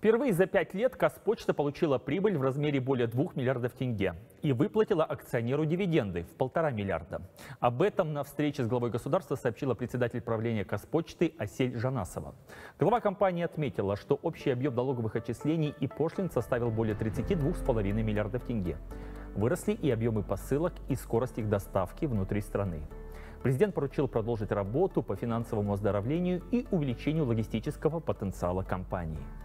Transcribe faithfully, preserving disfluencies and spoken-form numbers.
Впервые за пять лет Казпочта получила прибыль в размере более двух миллиардов тенге и выплатила акционеру дивиденды в полтора миллиарда. Об этом на встрече с главой государства сообщила председатель правления Казпочты Асель Жанасова. Глава компании отметила, что общий объем налоговых отчислений и пошлин составил более тридцати двух с половиной миллиардов тенге. Выросли и объемы посылок, и скорость их доставки внутри страны. Президент поручил продолжить работу по финансовому оздоровлению и увеличению логистического потенциала компании.